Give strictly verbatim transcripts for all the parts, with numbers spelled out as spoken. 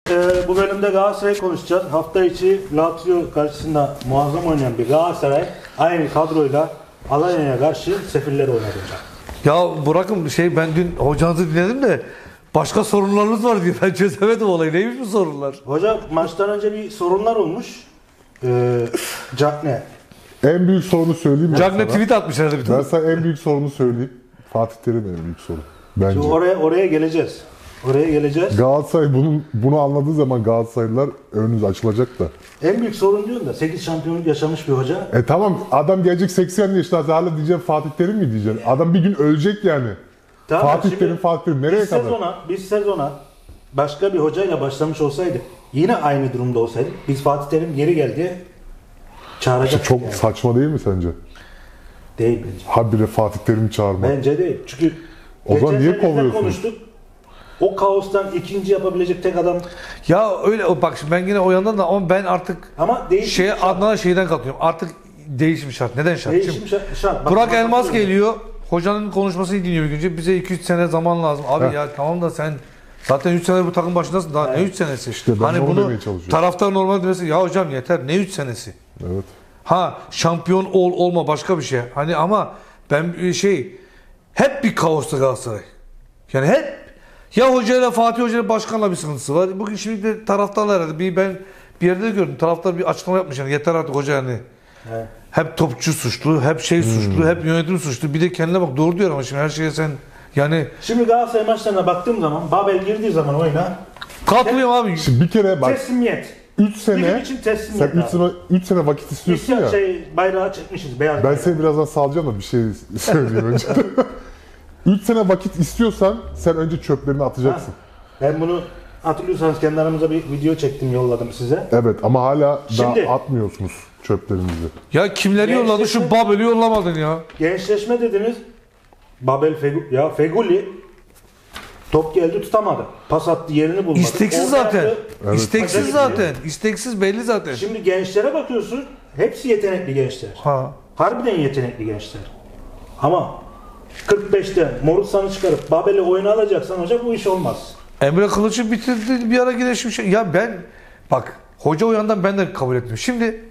e, bu bölümde Galatasaray konuşacağız. Hafta içi Lazio karşısında muazzam oynayan bir Galatasaray aynı kadroyla Alanya'ya karşı Sefiller oynadı hocam. Ya Burak'ım şey ben dün hocanızı dinledim de başka sorunlarınız var diye ben çözemedim olayı. Neymiş bu sorunlar? Hocam maçtan önce bir sorunlar olmuş. Ee, Cagne. En büyük sorunu söyleyeyim mi? Cagne tweet atmış herhalde bir Ben tane. sana en büyük sorunu söyleyeyim. Fatih Terim en büyük sorun. Bence. Şimdi oraya oraya geleceğiz. Oraya geleceğiz. Galatasaray bunun, bunu anladığı zaman Galatasaraylılar önünüz açılacak da. En büyük sorun diyorsun da sekiz şampiyonluk yaşamış bir hoca. E tamam adam gelecek seksen yaşında hala diyeceğim Fatih Terim mi diyeceksin? Adam bir gün ölecek yani. Tamam, Fatih şimdi Terim, Fatih Terim nereye biz kadar? Sezona, biz sezona başka bir hocayla başlamış olsaydık, yine aynı durumda olsaydık, biz Fatih Terim geri geldi çağıracaktık. Çok yani. saçma değil mi sence? Değil bence. Habire Fatih Terim çağırma. Bence değil. Çünkü O zaman geçen niye sene bizden kovuyorsun? konuştuk. O kaostan ikinci yapabilecek tek adam. Ya öyle o bak şimdi ben yine o yandan da ama ben artık Ama değişim şey şart. Adnan'a şeyden katılıyorum. Artık değişim şart. Neden şart? Değişim Şimdi şart. şart. Bak, Burak bak, Elmas bak, geliyor. Hocanın konuşmasını dinliyor bir günce. Bize iki üç sene zaman lazım. Abi Heh. ya tamam da sen zaten üç senedir bu takım başındasın. Daha ne üç senesi? İşte ben hani de onu bunu demeye çalışıyorum. taraftar normal demesi ya hocam yeter. Ne üç senesi? Evet. Ha şampiyon ol olma başka bir şey. Hani ama ben bir şey hep bir kaosta Galatasaray. Yani hep ya hocayla Fatih Hoca'yla başkanla bir sıkıntısı var. Bugün şimdi de taraftarlar herhalde bir ben bir yerde de gördüm. Taraftar bir açıklama yapmış yani yeter artık hoca yani. Evet. Hep topçu suçlu, hep şey suçlu, hep yönetim suçlu. Bir de kendine bak doğru diyor ama şimdi her şeye sen yani Şimdi Galatasaray maçlarına baktığım zaman Babel girdiği zaman oyuna katılıyorum abi. Şimdi bir kere bak teslimiyet. üç Bizim sene için sen teslimiyet. üç sene, üç sene vakit Biz istiyorsun ya ya. şey bayrağı çekmişiz beyaz Ben bayrağı. seni birazdan salacağım da bir şey söyleyeyim önce. üç sene vakit istiyorsan sen önce çöplerini atacaksın. Ben bunu hatırlıyorsanız kendi aramızda bir video çektim yolladım size. Evet ama hala Şimdi- daha atmıyorsunuz çöplerinizi. Ya kimleri yolladı şu Babel'i yollamadın ya. Gençleşme dediniz. Babel Feguli, ya Feguli top geldi tutamadı. Pas attı yerini bulmadı. İsteksiz Orada zaten. yaptı. Evet. İsteksiz Acele zaten. İsteksiz belli zaten. Şimdi gençlere bakıyorsun. Hepsi yetenekli gençler. Ha. Harbiden yetenekli gençler. Ama kırk beşte Morutsan'ı çıkarıp Babel'i oyuna alacaksan hocam bu iş olmaz. Emre Kılıç'ı bitirdi bir ara girişim şey. Ya ben bak hoca o yandan ben de kabul etmiyorum. Şimdi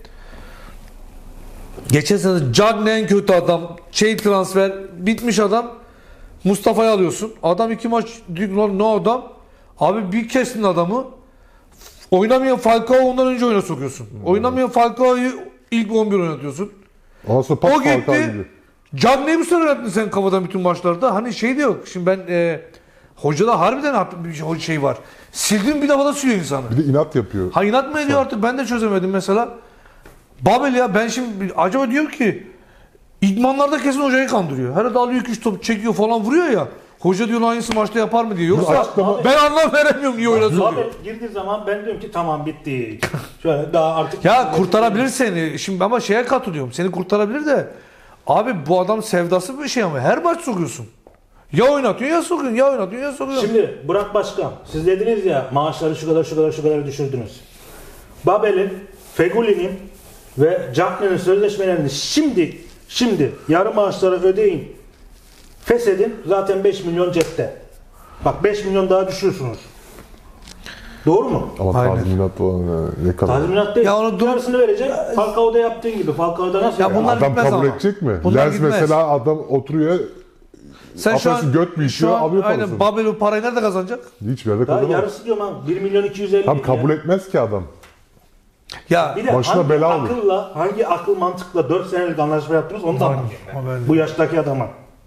geçen sene Cagne en kötü adam. Şey transfer bitmiş adam. Mustafa'yı alıyorsun. Adam iki maç diyor ne adam? Abi bir kestin adamı. Oynamayan Falcao ondan önce oyuna sokuyorsun. Oynamayan Falcao'yu ilk on bir oynatıyorsun. Ondan sonra O pat Falcao gitti. gibi. Cagne'yi bu sene oynattın sen kafadan bütün maçlarda. Hani şey de yok. Şimdi ben e, hocada harbiden bir şey var. Sildiğin bir defa da siliyor insanı. Bir de inat yapıyor. Ha inat mı ediyor artık ben de çözemedim mesela. Babel ya ben şimdi acaba diyor ki idmanlarda kesin hocayı kandırıyor. Herhalde alıyor iki üç top çekiyor falan vuruyor ya. Hoca diyor aynısı maçta yapar mı diyor. Yoksa açıklama- ben anlam veremiyorum niye oynasın diyor. Babel girdiği zaman ben diyorum ki tamam bitti. Şöyle daha artık... Ya kurtarabilir seni. Şimdi ama şeye katılıyorum. Seni kurtarabilir de abi bu adam sevdası bir şey ama her maç sokuyorsun. Ya oynatıyorsun ya sokuyorsun. Ya oynatıyorsun ya sokuyorsun. Şimdi Burak Başkan, siz dediniz ya maaşları şu kadar şu kadar şu kadar düşürdünüz. Babel'in, Feguli'nin ve Cagne'nin sözleşmelerini şimdi şimdi yarı maaşları ödeyin, feshedin zaten beş milyon cepte. Bak beş milyon daha düşüyorsunuz. Doğru mu? Ama Aynen. tazminat olan yani ne kadar. Tazminat değil. Ya onu dur- Yarısını verecek. Falcao'da yaptığın gibi. Falcao'da nasıl? Ya yapıyor? bunlar Adam gitmez kabul ama. edecek mi? Bunlar Lens gitmez. mesela adam oturuyor Sen şu an, affedersin, göt mü şu içiyor, an alıyor aynen parasını. Babel o parayı nerede kazanacak? hiçbir yerde Daha kazanamaz. yarısı diyorum abi. bir milyon iki yüz elli. Tam kabul etmez ki adam. Ya Bir de Başına hangi bela olur. akılla, hangi akıl mantıkla dört senelik anlaşma yaptınız onu da Aynen, anlamıyorum ben. o ben de. Bu yaştaki adama.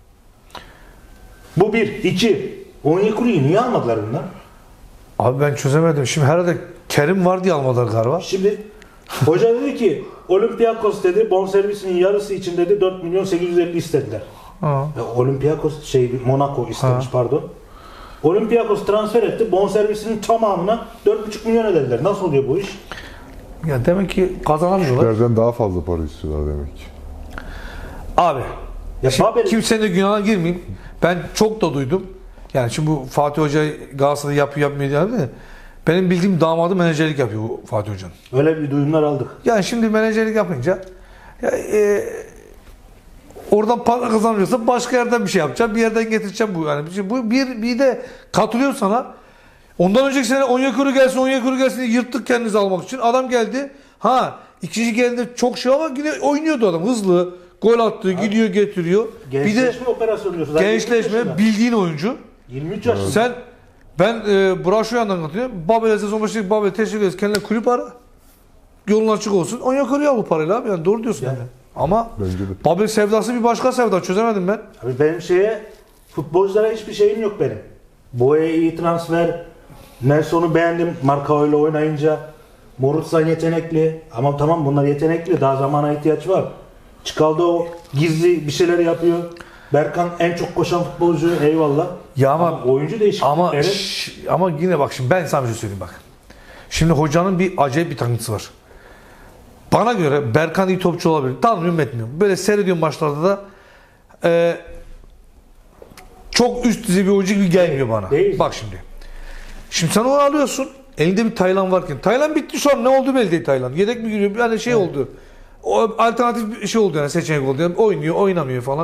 Bu bir. iki. Onyekuru'yu niye almadılar bunlar? abi ben çözemedim. Şimdi herhalde Kerim var diye almadılar galiba. Şimdi hoca dedi ki Olympiakos dedi bonservisinin yarısı için dedi dört milyon sekiz yüz elli istediler. Ha. Ya, Olympiakos şey Monaco istemiş Ha. pardon. Olympiakos transfer etti. Bonservisinin tamamına dört buçuk milyon ödediler. Nasıl oluyor bu iş? Ya demek ki kazanamıyorlar. Nereden daha fazla para istiyorlar demek ki. Abi Ya şimdi Babel kimsenin de günahına girmeyeyim. Ben çok da duydum. Yani şimdi bu Fatih Hoca Galatasaray'da yapıyor yapmıyor diye de benim bildiğim damadı menajerlik yapıyor bu Fatih Hoca'nın. öyle bir duyumlar aldık. Yani şimdi menajerlik yapınca ya, e, oradan para kazanmıyorsa başka yerden bir şey yapacağım. Bir yerden getireceğim bu yani. Bu bir bir de katılıyorum sana. Ondan önceki sene Onyekuru gelsin, Onyekuru gelsin diye yırttık kendimizi almak için. Adam geldi. Ha ikinci geldi çok şey ama yine oynuyordu adam. Hızlı. Gol attı, gidiyor getiriyor. Bir de Gençleşme operasyonu diyorsun. Zaten yirmi üç yaşında. gençleşme bildiğin oyuncu. yirmi üç yaşında. Sen ben e, Braşoyan'dan anlatıyorum. Babel'e sezon başındaki Babel'e teşekkür ederiz. Kendine kulüp ara. Yolun açık olsun. Onyekuru'yu al bu parayla abi. Yani doğru diyorsun yani. Ama Bence de. Babel sevdası bir başka sevda. Çözemedim ben. Abi benim şeye futbolculara hiçbir şeyim yok benim. Boya iyi transfer. Nelson'u beğendim. Marka öyle oynayınca. Morutsan yetenekli. Ama tamam bunlar yetenekli. Daha zamana ihtiyaç var. Çıkaldı o gizli bir şeyler yapıyor. Berkan en çok koşan futbolcu eyvallah. Ya ama, Ama oyuncu değişiklikleri. ama şş, ama yine bak şimdi ben sana bir şey söyleyeyim bak. Şimdi hocanın bir acayip bir takıntısı var. Bana göre Berkan iyi topçu olabilir. Tanımıyorum etmiyorum. Böyle seyrediyorum maçlarda da e, çok üst düzey bir oyuncu gibi gelmiyor bana. Değil. Bak şimdi. Şimdi sen onu alıyorsun. Elinde bir Taylan varken. Taylan bitti şu an ne oldu belli değil Taylan. Yedek mi giriyor? Yani şey evet. oldu. O alternatif bir şey oldu yani seçenek oldu. Yani oynuyor, oynamıyor falan.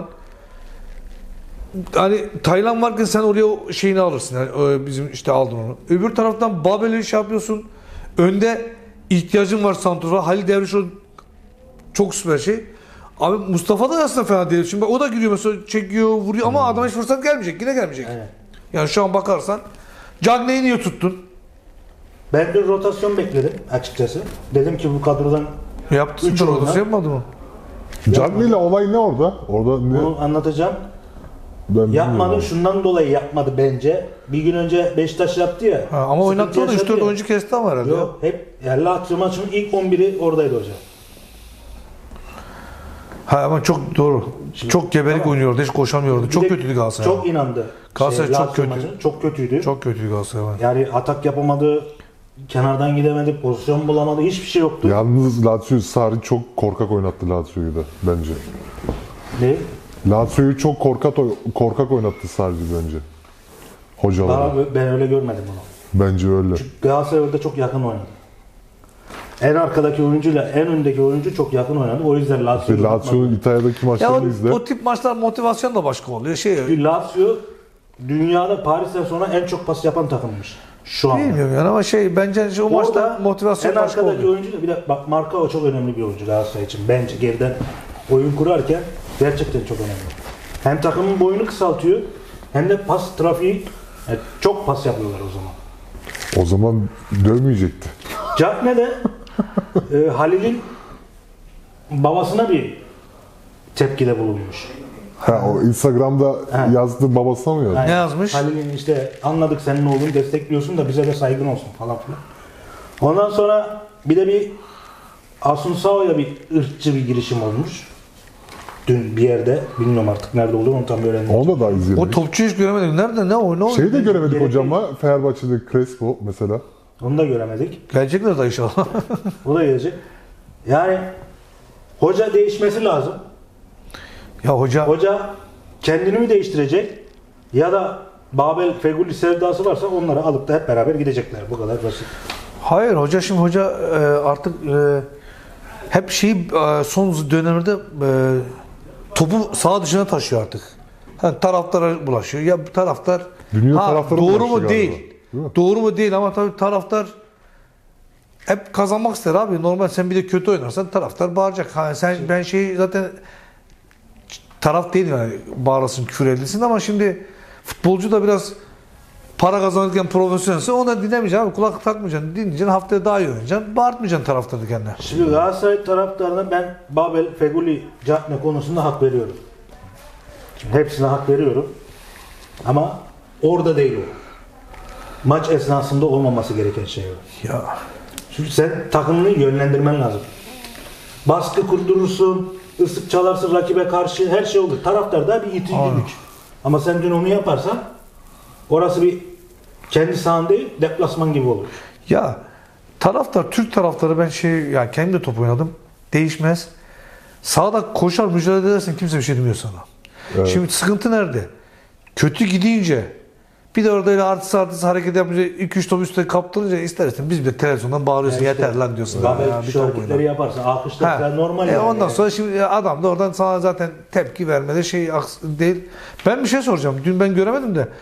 Hani Taylan varken sen oraya o şeyini alırsın. Yani bizim işte aldın onu. Öbür taraftan Babel'i şey yapıyorsun. Önde ihtiyacın var santrora. Halil Dervişoğlu çok süper şey. Abi Mustafa da aslında fena değil. Şimdi bak, o da giriyor mesela çekiyor, vuruyor ama hmm. adama hiç fırsat gelmeyecek. Yine gelmeyecek. Evet. Yani şu an bakarsan Cagney'i niye tuttun? Ben bir rotasyon bekledim açıkçası. Dedim ki bu kadrodan yaptın da rotasyon yapmadı mı? Cagney ile olay ne orada? Orada ne? Bunu anlatacağım. Ben yapmadı. Şundan dolayı yapmadı bence. Bir gün önce Beşiktaş yaptı ya. Ha, ama oynattı onu üç dört oyuncu kesti ama herhalde. Yok, hep yani Lazio maçının ilk on biri oradaydı hocam. Ha ama çok doğru. Şimdi, çok gebelik tamam. oynuyordu. Hiç koşamıyordu. Çok kötüydü Galatasaray. Çok inandı. Galatasaray şey, çok kötü. Maçın, çok kötüydü. Çok kötüydü Galatasaray. Yani atak yapamadı. Kenardan gidemedi. Pozisyon bulamadı. Hiçbir şey yoktu. Yalnız Lazio Sarri çok korkak oynattı Lazio'yu da bence. Ne? Lazio'yu çok korkak korkak oynattı Sarri bence. Hocalar. Ben öyle görmedim onu. Bence öyle. Çünkü Galatasaray orada çok yakın oynadı. En arkadaki oyuncuyla en öndeki oyuncu çok yakın oynadı. O yüzden Lazio'yu Lazio'nun İtalya'daki maçlarını izle. O, o tip maçlar motivasyon da başka oluyor. Şey, Lazio dünyada Paris'ten sonra en çok pas yapan takımmış. Şu an. Bilmiyorum yani ama şey bence şey, o orada maçta motivasyon en başka oluyor. En arkadaki oyuncu da bir de bak Marka çok önemli bir oyuncu Galatasaray için. Bence geriden oyun kurarken gerçekten çok önemli. Hem takımın boyunu kısaltıyor hem de pas trafiği yani çok pas yapıyorlar o zaman. O zaman dövmeyecekti. Cagne de e, Halil'in babasına bir tepkide bulunmuş. Ha, o Instagram'da ha. yazdığı babasına mı yazdı? Yani, ne yazmış? Halil'in işte anladık senin oğlunu destekliyorsun da bize de saygın olsun falan filan. Ondan sonra bir de bir Asunsao'ya bir ırkçı bir girişim olmuş. Dün bir yerde, bilmiyorum artık nerede olduğunu onu tam öğrendim. Onu da daha izleyelim. O topçuyu hiç göremedik. Nerede? Ne o? Ne o? Şeyi de göremedik hocam ha. Fenerbahçe'de Crespo mesela. Onu da göremedik. Gelecekler de inşallah. O da gelecek. Yani hoca değişmesi lazım. Ya hoca... Hoca kendini mi değiştirecek ya da Babel Feguli sevdası varsa onları alıp da hep beraber gidecekler. Bu kadar basit. Hayır hoca şimdi hoca e, artık e, hep şey e, son dönemde e, topu sağ dışına taşıyor artık. Yani taraftara bulaşıyor. Ya taraftar Dünya ha, taraftarı doğru mu galiba. değil. Değil doğru mu değil ama tabii taraftar hep kazanmak ister abi. Normal sen bir de kötü oynarsan taraftar bağıracak. Ha, sen şimdi, ben şey zaten taraf değilim yani bağırasın, küfür edilsin ama şimdi futbolcu da biraz para kazanırken profesyonelse ona dinlemeyeceksin abi. Kulak takmayacaksın, dinleyeceksin. Haftaya daha iyi oynayacaksın. Bağırtmayacaksın taraftarı kendine. Şimdi Galatasaray taraftarına ben Babel, Feguli, Cagne konusunda hak veriyorum. Şimdi hepsine hak veriyorum. Ama orada değil o. Maç esnasında olmaması gereken şey o. Ya. Çünkü sen takımını yönlendirmen lazım. Baskı kurdurursun, ıslık çalarsın rakibe karşı her şey olur. Taraftar da bir itici güç. Ama sen dün onu yaparsan orası bir kendi sahan değil, deplasman gibi olur. Ya taraftar, Türk taraftarı ben şey, ya kendim de top oynadım. Değişmez. Sağda koşar mücadele edersin kimse bir şey demiyor sana. Evet. Şimdi sıkıntı nerede? Kötü gidince bir de orada öyle artısı artısı hareket yapınca iki üç top üstte kaptırınca istersen biz bir televizyondan bağırıyorsun yani yeter işte, lan diyorsun. Babel ya, şu hareketleri yaparsa alkışlar normal. E yani. Ondan sonra şimdi adam da oradan sana zaten tepki vermede şey değil. Ben bir şey soracağım. Dün ben göremedim de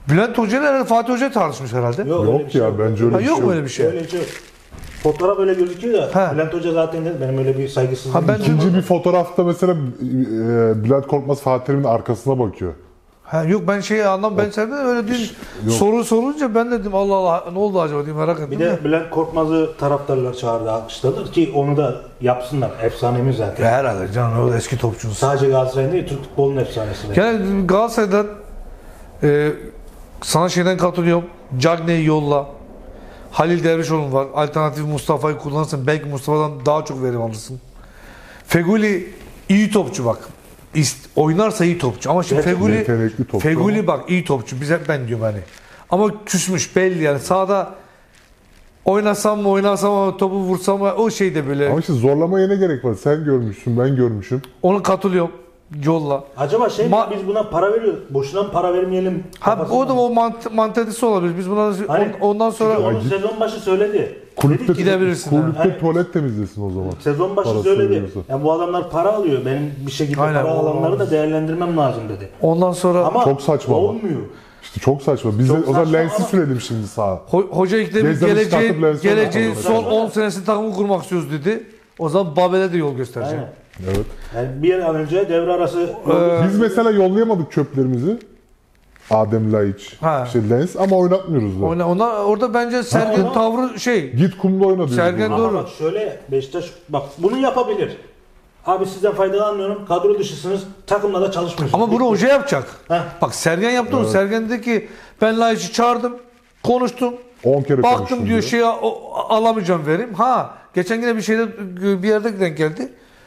Bülent Hoca ile herhalde Fatih Hoca tartışmış herhalde. Yok, öyle bir Yok şey ya bence öyle Ha, bir yok şey mu öyle bir şey? Öyle bir şey yok. Fotoğraf öyle gözüküyor da Ha. Bülent Hoca zaten dedi benim öyle bir saygısızlığım Ha, ben yok. İkinci bir fotoğrafta mesela e, Bülent Korkmaz Fatih Terim'in arkasına bakıyor. Ha, yok ben şeyi anlam ben senden öyle değil. Soru sorunca ben dedim Allah Allah ne oldu acaba diye merak ettim. Bir de. de Bülent Korkmaz'ı taraftarlar çağırdı, alkışladılar ki onu da yapsınlar. Efsanemiz zaten. Ya herhalde canım o eski topçunuz. Sadece Galatasaray'ın değil, Türk futbolunun efsanesi. de. Yani Galatasaray'dan e, sana şeyden katılıyorum. Cagney'i yolla. Halil Dervişoğlu var. Alternatif Mustafa'yı kullanırsın. Belki Mustafa'dan daha çok verim alırsın. Feguli iyi topçu bak. İst, oynarsa iyi topçu. Ama şimdi Gerçekten Feguli, yetenekli topçu Feguli ama. bak iyi topçu. Biz hep ben diyorum hani. Ama küsmüş belli yani. Sahada oynasam mı oynasam mı topu vursam mı o şey de böyle. Ama işte zorlamaya ne gerek var? Sen görmüşsün, ben görmüşüm. Onu katılıyorum. Yolla. Acaba şey mi, Ma- biz buna para veriyoruz. Boşuna mı para vermeyelim? Ha, kafası o da mı? o mant mantalitesi olabilir. Biz buna Hani, on- ondan sonra çünkü onu Ya git- sezon başı söyledi. Kulüpte, Dedi ki, gidebilirsin kulüpte ha. tuvalet temizlesin o zaman. sezon başı Parası söyledi. veriyorsa. Yani bu adamlar para alıyor. Benim bir şekilde Aynen, para o- alanları da değerlendirmem lazım dedi. ondan sonra Ama Çok saçma ama. olmuyor. İşte çok saçma. Biz de Çok o zaman saçma Lens'i ama- sürelim şimdi sağa. Ho- Hoca ilk de bir Gezden geleceğin, çıkartıp Lens'i geleceğin oynatalım. son on senesi takımı kurmak istiyoruz dedi. O zaman Babel'e de yol göstereceğim. Aynen. Evet. Yani bir an önce devre arası Ee, Biz mesela yollayamadık çöplerimizi. Adem Laiç, Ha. işte Lens ama oynatmıyoruz da. Oyna, ona, orada bence Sergen ama- tavrı şey. Git kumda oyna diyoruz. Sergen burada. doğru. Ama bak şöyle Beşiktaş bak bunu yapabilir. Abi sizden faydalanmıyorum. Kadro dışısınız. Takımla da çalışmıyorsunuz. Ama bunu hoca yapacak. Heh. Bak Sergen yaptı onu. Sergen dedi ki ben Laiç'i çağırdım. Konuştum. on kere Baktım konuştum diyor şey o- alamayacağım verim. Ha geçen yine bir şeyde bir yerde denk geldi.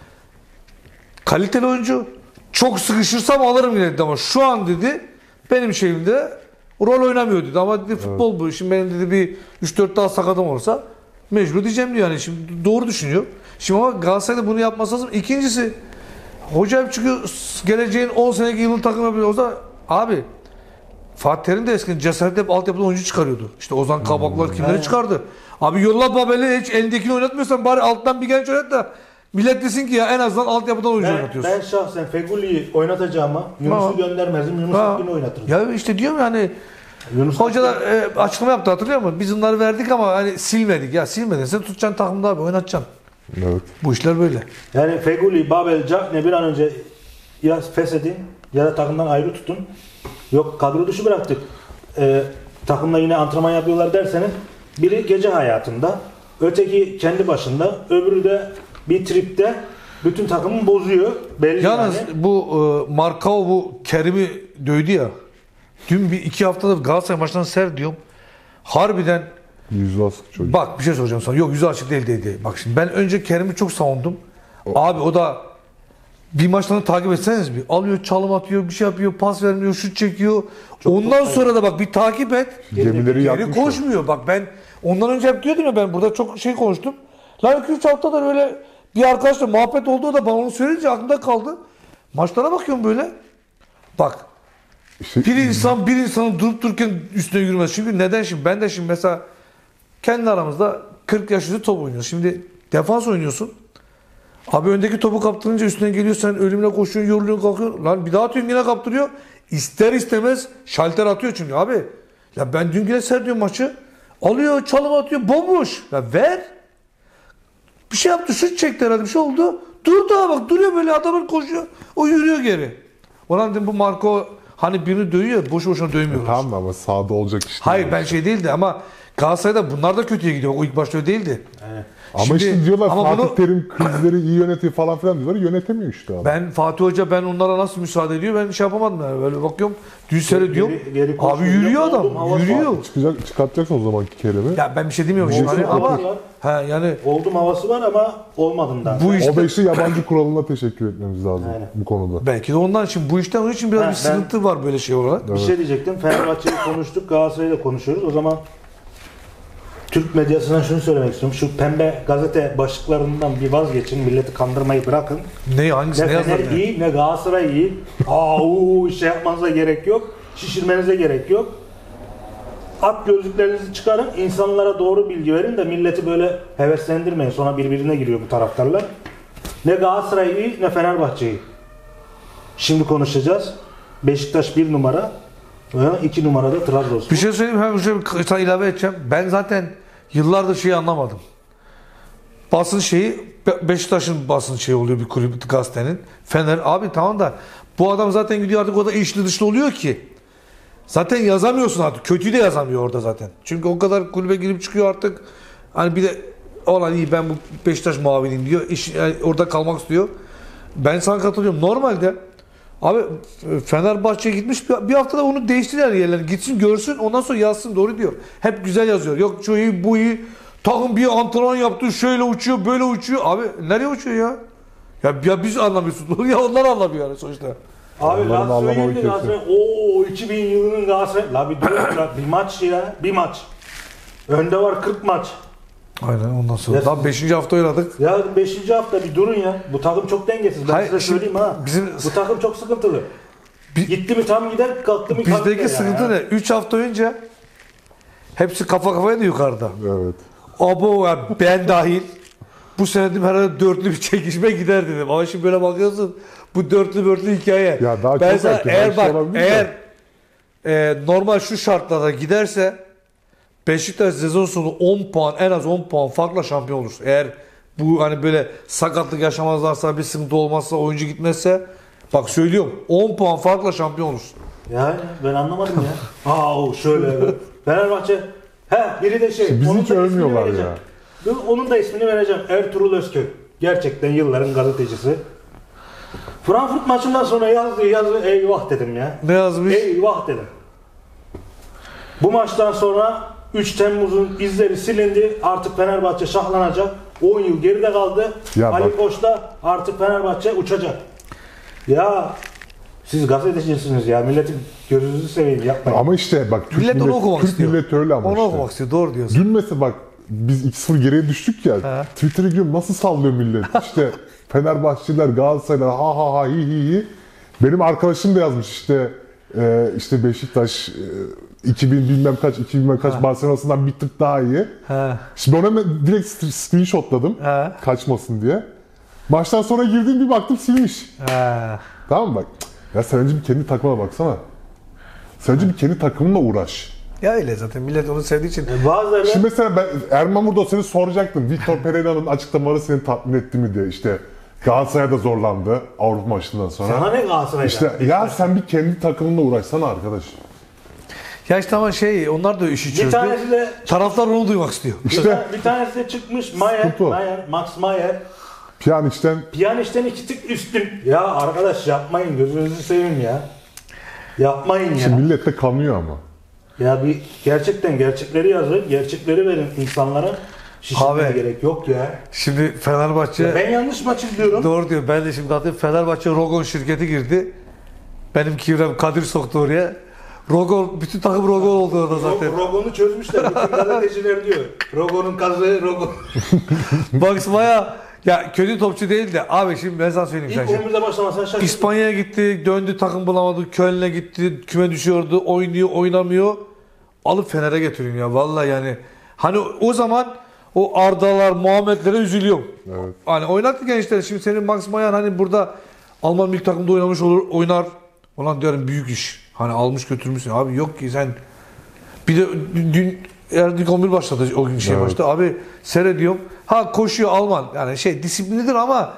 Kaliteli oyuncu. Çok sıkışırsam alırım yine dedi ama şu an dedi benim şeyimde rol oynamıyor dedi ama dedi futbol bu. Şimdi benim dedi bir üç dört daha sakatım olsa mecbur diyeceğim diyor yani. Şimdi doğru düşünüyor. Şimdi ama Galatasaray'da bunu yapması lazım. İkincisi hoca hep çıkıyor geleceğin on seneki yılın takım yapıyor. O zaman abi Fatih Terim de eskiden cesaretle hep altyapıda oyuncu çıkarıyordu. İşte Ozan Kabaklar kimleri çıkardı. Abi yolla Babel'i hiç elindekini oynatmıyorsan bari alttan bir genç oynat da millet desin ki ya en azından altyapıdan oyuncu Ben, oynatıyorsun. ben şahsen Feguli'yi oynatacağıma Yunus'u Tamam. göndermezdim. Yunus Ha. Akgün'ü oynatırdım. Ya işte diyorum ya hani Yunus hoca da e, açıklama yaptı hatırlıyor musun? Biz bunları verdik ama hani silmedik. Ya silmedin sen tutacaksın takımda abi oynatacaksın. Evet. Bu işler böyle. Yani Feguli, Babel, Cagne bir an önce ya feshedin ya da takımdan ayrı tutun. Yok kadro dışı bıraktık. Ee, takımla yine antrenman yapıyorlar derseniz biri gece hayatında, öteki kendi başında, öbürü de bir tripte bütün takımı bozuyor. Belli Yalnız yani. bu e, Markao bu Kerim'i dövdü ya. Dün bir iki haftadır Galatasaray maçlarını seyrediyorum. Harbiden Yüzü asık çocuk. bak bir şey soracağım sana. Yok yüzü açık değil dedi. Bak şimdi ben önce Kerim'i çok savundum. Abi o da bir maçlarını takip etseniz bir alıyor çalım atıyor bir şey yapıyor pas vermiyor şut çekiyor. Ondan sonra da bak bir takip et. Gemileri Geri yakmış. o. koşmuyor. Bak ben ondan önce hep diyordum ya ben burada çok şey konuştum. Lan iki üç haftadır öyle bir arkadaşla muhabbet olduğu da bana onu söyleyince aklımda kaldı. Maçlara bakıyorum böyle. Bak İşte bir insan bir insanın durup dururken üstüne yürümez. Çünkü neden şimdi? Ben de şimdi mesela kendi aramızda kırk yaş üstü top oynuyoruz. Şimdi defans oynuyorsun. Abi öndeki topu kaptırınca üstüne geliyor sen ölümle koşuyorsun, yoruluyorsun, kalkıyorsun. Lan bir daha atıyorsun yine kaptırıyor. İster istemez şalter atıyor çünkü abi. Ya ben dün yine seyrediyorum maçı. Alıyor, çalım atıyor, bomboş. Ya ver. Bir şey yaptı, şut çekti herhalde bir şey oldu. Durdu ha bak duruyor böyle adamın koşuyor. O yürüyor geri. Ulan dedim bu Marco hani birini dövüyor, boşu boşuna dövmüyorlar. tamam da ama sahada olacak işte. Hayır ben şey değildi ama Galatasaray'da bunlar da kötüye gidiyor. O ilk başta öyle değildi. Evet. Ama Şimdi- işte diyorlar ama Fatih bunu- Terim krizleri iyi yönetiyor falan filan diyorlar. Yönetemiyor işte adam. Ben Fatih Hoca ben onlara nasıl müsaade ediyor ben şey yapamadım yani. Böyle bakıyorum dün seyrediyorum. Geri- geri Abi koşuyor. yürüyor Oldum, adam. havası Yürüyor. Çıkacak, çıkartacaksın o zamanki Kerem'i. Ya ben bir şey demiyorum şimdi Olsun, hani ama olsun. ha yani Oldum havası var ama olmadım da. bu işte O beşli yabancı kuralına teşekkür etmemiz lazım Aynen. bu konuda. belki de ondan şimdi bu işten onun için biraz Ha, bir sıkıntı var böyle şey olarak. Bir şey diyecektim. Fenerbahçe'yi konuştuk, Galatasaray'ı da konuşuyoruz. O zaman Türk medyasına şunu söylemek istiyorum. Şu pembe gazete başlıklarından bir vazgeçin. Milleti kandırmayı bırakın. Ne hangisi Ne ne yazar Fener yani? iyi ne Galatasaray iyi. Aa uuu şey yapmanıza gerek yok. Şişirmenize gerek yok. At gözlüklerinizi çıkarın. İnsanlara doğru bilgi verin de milleti böyle heveslendirmeyin. Sonra birbirine giriyor bu taraftarlar. Ne Galatasaray iyi ne Fenerbahçe iyi. Şimdi konuşacağız. Beşiktaş bir numara. Ve iki numarada Trabzonspor. Bir şey söyleyeyim hemen şöyle bir kısa ilave edeceğim. Ben zaten yıllardır şeyi anlamadım. Basın şeyi Be- Beşiktaş'ın basın şeyi oluyor bir kulüp gazetenin. Fener abi tamam da bu adam zaten gidiyor artık o da içli dışlı oluyor ki. Zaten yazamıyorsun artık. Kötüyü de yazamıyor orada zaten. Çünkü o kadar kulübe girip çıkıyor artık. Hani bir de olan iyi ben bu Beşiktaş muaviniyim diyor. İş, yani orada kalmak istiyor. Ben sana katılıyorum. Normalde abi Fenerbahçe'ye gitmiş bir, bir haftada onu değiştiler yerlerini. Gitsin görsün ondan sonra yazsın doğru diyor. Hep güzel yazıyor. Yok şu iyi bu iyi. Takım bir antrenman yaptı şöyle uçuyor böyle uçuyor. Abi nereye uçuyor ya? Ya, ya biz anlamıyoruz futbolu ya onlar anlamıyor yani sonuçta. Abi Onların Galatasaray'ın anlamağı Galatasaray ooo iki bin yılının Galatasaray. La bir dur la, bir maç ya bir maç. Önde var kırk maç. Aynen ondan sonra. Ya- Daha beşinci hafta oynadık. Ya beşinci hafta bir durun ya. Bu takım çok dengesiz. Ben Hayır, size şimdi söyleyeyim ha. bizim- Bu takım çok sıkıntılı. Bi- Gitti mi tam gider, kalktı mı tam gider Bizdeki sıkıntı ya. ne? üç hafta önce hepsi kafa kafaya da yukarıda. Evet. Abo ya ben dahil. Bu sene dedim herhalde dörtlü bir çekişme gider dedim. Ama şimdi böyle bakıyorsun bu dörtlü dörtlü hikaye. Ya daha ben çok sana erken, eğer her şey bak olabilir de. eğer e, normal şu şartlarda giderse Beşiktaş sezon sonu on puan en az on puan farkla şampiyon olur. Eğer bu hani böyle sakatlık yaşamazlarsa bir sıkıntı olmazsa oyuncu gitmezse bak söylüyorum on puan farkla şampiyon olur. Yani ben anlamadım ya. Aa o şöyle. Fenerbahçe. He biri de şey. Biz onun hiç da ismini övmüyorlar vereceğim. ya. Ben onun da ismini vereceğim. Ertuğrul Özköy. Gerçekten yılların gazetecisi. Frankfurt maçından sonra yazdı yazdı eyvah dedim ya. Ne yazmış? Eyvah dedim. Bu maçtan sonra üç Temmuz'un izleri silindi. Artık Fenerbahçe şahlanacak. on yıl geride kaldı. Ya Ali bak- Koç da artık Fenerbahçe uçacak. Ya siz gazetecisiniz ya. Milletin gözünüzü seveyim yapmayın. Ama işte bak Türk Millet onu millet, okumak Türk istiyor. milleti öyle ama Onu işte. okumak istiyor doğru diyorsun. Dün mesela bak biz iki sıfır geriye düştük ya. He. Twitter'a giriyorum nasıl sallıyor millet. İşte Fenerbahçeliler, Galatasaraylar ha ha ha hi hi hi. Benim arkadaşım da yazmış işte e, işte Beşiktaş e, iki bin bilmem kaç iki bin bilmem kaç Barcelona'sından bir tık daha iyi. He. Şimdi onu hemen direkt screenshotladım He. kaçmasın diye. Maçtan sonra girdim bir baktım silmiş. He. Tamam mı bak? Ya sen önce bir kendi takımına baksana. Sen önce bir kendi takımınla uğraş. Ya öyle zaten millet onu sevdiği için. E, Bazıları Şimdi mesela ben Erman Murdo seni soracaktım. Victor Pereira'nın açıklamaları seni tatmin etti mi diye. İşte Galatasaray'da zorlandı Avrupa maçından sonra. sana ne Galatasaray'da? İşte ya sen bir kendi takımınla uğraşsana arkadaş. Ya işte ama şey onlar da işi bir çözdü. tanesi de Taraftar onu duymak istiyor. İşte bir tanesi de çıkmış Mayer, Sıkıntı o. Mayer, Max Mayer. Pjanic'ten Piyanişten iki tık üstün. Ya arkadaş yapmayın gözünüzü seveyim ya. Yapmayın ya. millet de kanıyor ama. Ya bir gerçekten gerçekleri yazın, gerçekleri verin insanlara. Şişirmeye Abi. gerek yok ya. Şimdi Fenerbahçe Ben yanlış maç izliyorum. doğru diyor. Ben de şimdi zaten Fenerbahçe Rogon şirketi girdi. Benim kivrem Kadir soktu oraya. Rogon, bütün takım Rogon oldu orada zaten. Ro- Rogon'u çözmüşler. Bütün gazeteciler diyor. Rogon'un kazığı Rogon. Max Maya ya kötü topçu değil de abi şimdi ben sana söyleyeyim. sen İlk şimdi. on birde başlamasa şaşırdım. İspanya'ya gitti, döndü takım bulamadı, Köln'e gitti, küme düşüyordu, oynuyor, oynamıyor. Alıp Fener'e getirin ya vallahi yani. Hani o zaman o Arda'lar, Muhammed'lere üzülüyorum. Evet. Hani oynattı gençler. Şimdi senin Max Mayan hani burada Alman milli takımda oynamış olur, oynar. Ulan diyorum büyük iş. Hani almış götürmüşsün. Abi yok ki sen bir de dün Erdik on bir başladı o gün şey Evet. başta. Abi seyrediyorum. Ha koşuyor Alman. Yani şey disiplinidir ama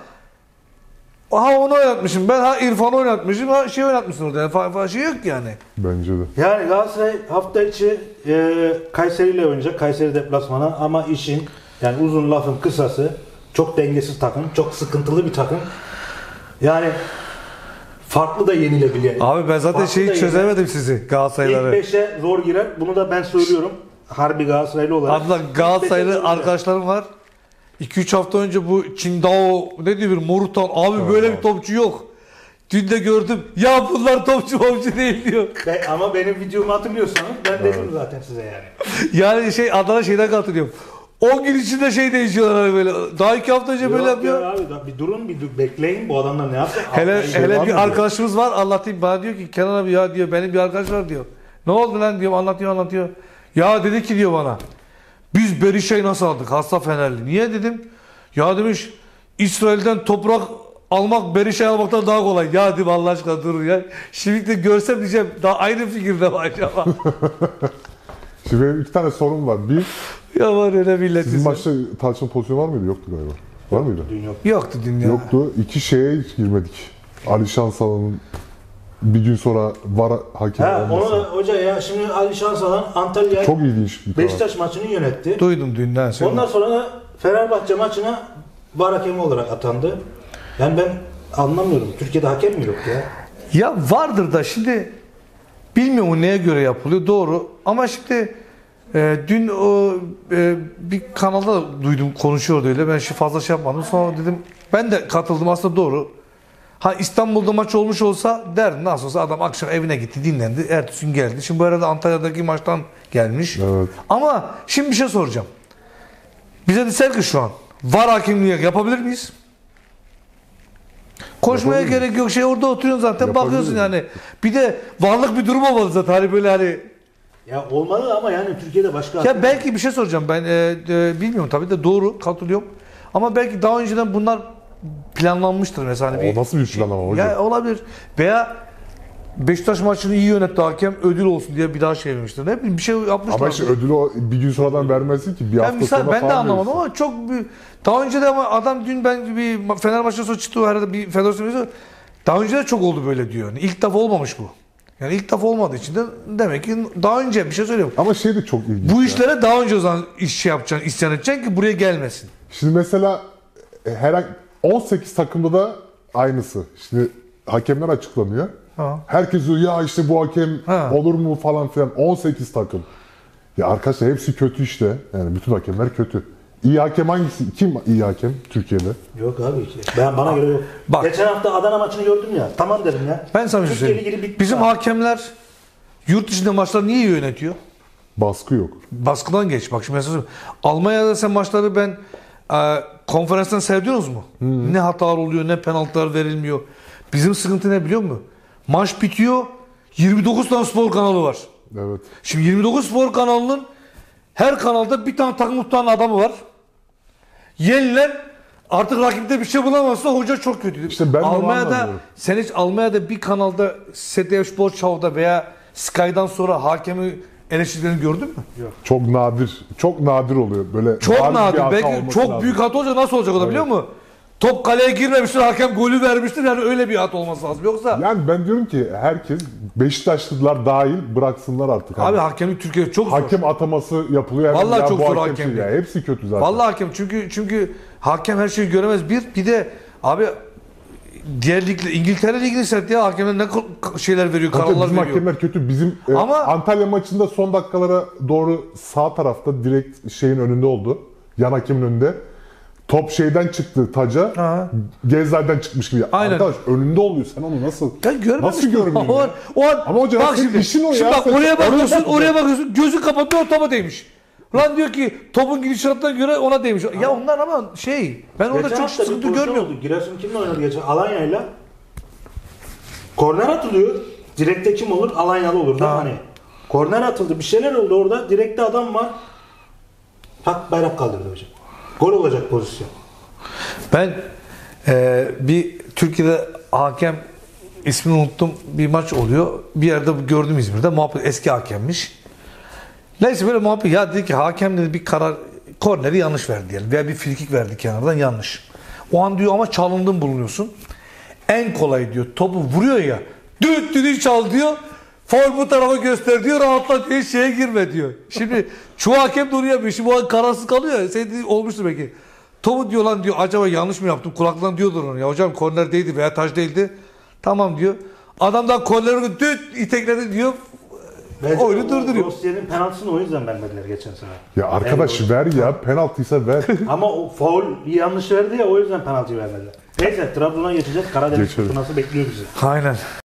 ha onu oynatmışım. Ben ha İrfan'ı oynatmışım. Ha şey oynatmışsın orada. Yani fa- fa- şey yok yani. Bence de. Yani Galatasaray hafta içi e, Kayseri ile oynayacak. Kayseri deplasmanı ama işin yani uzun lafın kısası çok dengesiz takım. Çok sıkıntılı bir takım. Yani farklı da yenilebilir. Abi ben zaten Farklı da şeyi yenilebilir. çözemedim sizi İlk Galatasarayları. beşe zor girer. Bunu da ben söylüyorum. Harbi Galatasaraylı olarak. Abla İlk beşe zor Galatasaraylı girer. arkadaşlarım var. iki üç hafta önce bu Çingdao ne diyor bir Morutan abi böyle bir topçu yok. Dün de gördüm. Ya bunlar topçu topçu değil diyor. Ben- ama benim videomu hatırlıyorsanız ben dedim zaten size yani. Yani şey Adana şeyden katılıyorum. on gün içinde şey değişiyorlar hani böyle. Daha iki hafta önce böyle Yok yapıyor. ya abi da bir durun bir dur, bekleyin bu adamlar ne yapacak? Hele Altı ay şey hele var bir mı? arkadaşımız var anlatayım bana diyor ki Kenan abi ya diyor benim bir arkadaş var diyor. Ne oldu lan diyor anlatıyor anlatıyor. Ya dedi ki diyor bana biz Berişe'yi nasıl aldık hasta Fenerli. Niye dedim. Ya demiş İsrail'den toprak almak, Berişe almaktan daha kolay. Ya dedim Allah aşkına dur ya. Şimdi de görsem diyeceğim daha aynı fikirde var acaba. Şimdi benim iki tane sorum var. Bir, Ya var öyle milletiz. sizin maçta tartışma pozisyonu var mıydı? Yoktu galiba. Var mıydı? Dün yok. Yoktu dünya. Yoktu. İki şeye hiç girmedik. Ali Şansalan'ın bir gün sonra var hakem Ha, onu olması. da hoca ya şimdi Ali Şansalan Antalya Çok ilginç bir karar. Beşiktaş maçını yönetti. Duydum dünden sonra. Ondan sonra da Fenerbahçe maçına var hakemi olarak atandı. Yani ben anlamıyorum. Türkiye'de hakem mi yok ya? Ya vardır da şimdi bilmiyorum neye göre yapılıyor doğru ama şimdi e, dün o e, bir kanalda duydum konuşuyordu öyle ben şu fazla şey yapmadım sonra dedim ben de katıldım aslında doğru. Ha İstanbul'da maç olmuş olsa derdim nasıl olsa adam akşam evine gitti dinlendi ertesi gün geldi. Şimdi bu arada Antalya'daki maçtan gelmiş. Evet. Ama şimdi bir şey soracağım. Bize deser ki şu an var hakemliği yapabilir miyiz? Konuşmaya Yapabilir gerek yok. Şey orada oturuyorsun zaten Yapabilir bakıyorsun miyiz? yani. Bir de varlık bir durum olmalı zaten hani böyle hani. Ya olmalı ama yani Türkiye'de başka hakem Ya belki bir şey soracağım ben e, e, bilmiyorum tabii de doğru katılıyorum. Ama belki daha önceden bunlar planlanmıştır mesela. Hani O nasıl bir planlama hocam? Ya olabilir. Veya Beşiktaş maçını iyi yönetti hakem ödül olsun diye bir daha şey vermiştir. Ne bileyim bir şey yapmışlar. Ama işte ödülü o bir gün sonradan vermezsin ki bir Ben hafta misal sonra ben de falan anlamadım verirsin. ama çok bir, daha önce de ama adam dün ben bir Fenerbahçe sonra çıktı herhalde bir federasyon üyesi, daha önce de çok oldu böyle diyor. Yani ilk defa olmamış bu. Yani ilk defa olmadığı için de demek ki daha önce bir şey söylüyorum. Ama şey de çok ilginç. Bu ya. işlere daha önce o zaman iş şey yapacaksın, isyan edeceksin ki buraya gelmesin. Şimdi mesela e, her on sekiz takımda da aynısı. Şimdi hakemler açıklanıyor. Ha. Herkes diyor ya işte bu hakem Ha. olur mu falan filan. on sekiz takım. Ya arkadaşlar hepsi kötü işte. Yani bütün hakemler kötü. İyi hakem hangisi? Kim iyi hakem Türkiye'de? yok abi ki. Ben bana göre yok. Bak. Geçen hafta Adana maçını gördüm ya. Tamam dedim ya. Ben sana bir şey Türkiye söyleyeyim. Ligi bitti. Bizim Ha. hakemler yurt dışında maçları niye iyi yönetiyor? Baskı yok. Baskıdan geç. Bak şimdi mesela Almanya'da sen maçları ben e, konferanstan seyrediyorsunuz mu? Ne hatalar oluyor, ne penaltılar verilmiyor. Bizim sıkıntı ne biliyor musun? Maç bitiyor. yirmi dokuz tane spor kanalı var. Evet. Şimdi yirmi dokuz spor kanalının her kanalda bir tane takım tutan adamı var. Yenilen artık rakipte bir şey bulamazsa hoca çok kötü. İşte ben de onu Almanya'da anlamıyorum. sen hiç Almanya'da bir kanalda S D F Spor Show'da veya Sky'dan sonra hakemi eleştirilerini gördün mü? Çok nadir. Çok nadir oluyor. Böyle Çok bariz bir nadir. hata Belki olması çok lazım. büyük hata olacak. Nasıl olacak o da biliyor musun? Top kaleye girmemiştir, hakem golü vermiştir. Yani öyle bir hata olması lazım. Yoksa Yani ben diyorum ki herkes Beşiktaşlılar dahil bıraksınlar artık. abi hakemlik Türkiye'de çok zor. Hakem ataması yapılıyor. Hemen Vallahi ya çok bu zor hakem hakemlik. şey ya. Hepsi kötü zaten. Vallahi hakem çünkü çünkü hakem her şeyi göremez. Bir bir de abi diğer ligle İngiltere ligini sert ya hakemler ne ko- şeyler veriyor, Tabii kararlar bizim veriyor. hakemler kötü. Bizim e, Ama- Antalya maçında son dakikalara doğru sağ tarafta direkt şeyin önünde oldu. Yan hakemin önünde. Top şeyden çıktı taca. Ha. Gezlerden çıkmış gibi. Aynen. Arkadaş önünde oluyor. Sen onu nasıl Ben görmemiştim. nasıl görmüyorsun? O, ya? an- o an, Ama hoca bak senin şimdi, işin o şimdi ya. bak Sen- oraya oraya bakıyorsun, bakacaksın. oraya bakıyorsun, gözü kapatıyor topa değmiş. Lan diyor ki topun gidişatına göre ona değmiş. Ya onlar ama şey, ben orada Geçen çok hafta bir sıkıntı pozisyon görmüyorum. oldu. Giresun kimle oynadı geçen? Alanya'yla. Korner atılıyor. Direkte kim olur? Alanyalı olur. değil mi? Ha. Hani korner atıldı. Bir şeyler oldu orada. Direkte adam var. Pat bayrak kaldırdı hocam. Gol olacak pozisyon. Ben e, bir Türkiye'de hakem ismini unuttum bir maç oluyor. Bir yerde gördüm İzmir'de. Muhabbet eski hakemmiş. Neyse böyle muhabbet ya dedi ki hakem dedi bir karar korneri yanlış verdi diyelim veya bir frikik verdi kenardan yanlış. O an diyor ama çalındın bulunuyorsun. En kolay diyor topu vuruyor ya düt düdük çal diyor. Faul bu tarafa göster diyor rahatla diyor şeye girme diyor. Şimdi çoğu hakem de onu yapıyor. Şimdi bu an kararsız kalıyor ya. Senin dediğin olmuştur belki. Topu diyor lan diyor acaba yanlış mı yaptım? Kulaktan diyordur onu ya hocam korner değildi veya taç değildi. Tamam diyor. Adamdan korneri düt itekledi diyor. Bence Oyunu o- durduruyor. Rossi'nin penaltısını o yüzden vermediler geçen sene. Ya arkadaş En- ver ya. Penaltıysa ver. Ama o faul yanlış verdi ya o yüzden penaltı vermediler. Neyse Trabzon'a geçeceğiz. Karadeniz Geçelim. fırtınası bekliyor bizi. Aynen.